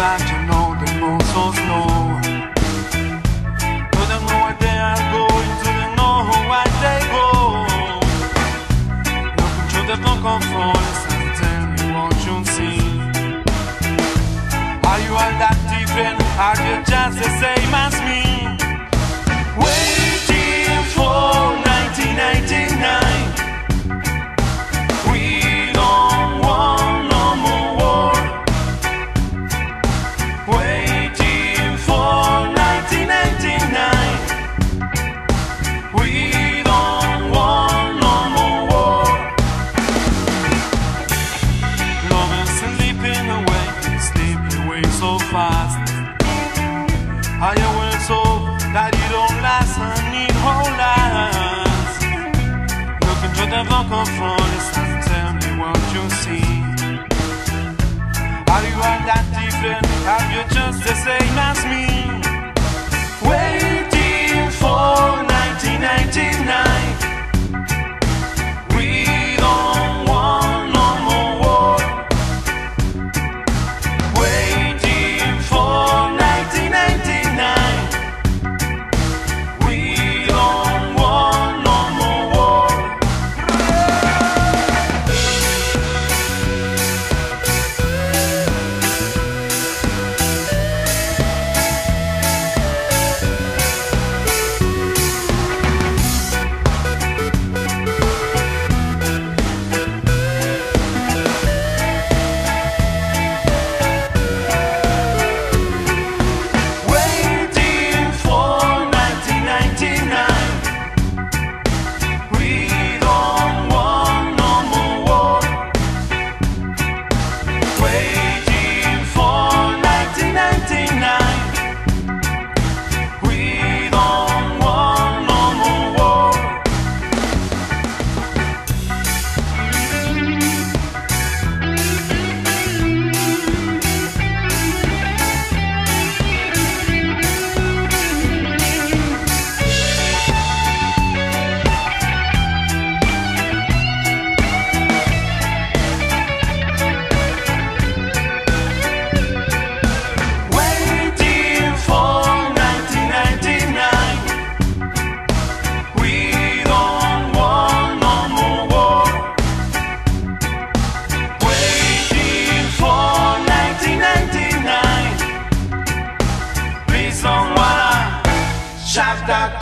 that you know the moon so slow. You don't know where they are going, you don't know why they go. Looking through the book of flowers and tell me what you see. Are you all that different? Are you just the same as me? Waiting for 1999. We don't want no more war. Waiting for 1999. We don't want no more war. Love is slipping away so fast. Are you well so that you don't last and need whole lives? Look into the book of flowers and tell me what you see. Are you all that different? Are you just the same as me? Waiting for 1999. We don't want no more war. Waiting for 1999. We don't want no more war. Waiting for 1999. We don't want no more war. Waiting for 1999. We don't want no more war. Waiting for 1999. We don't want no more war. Waiting for 1999. Please don't wanna shout that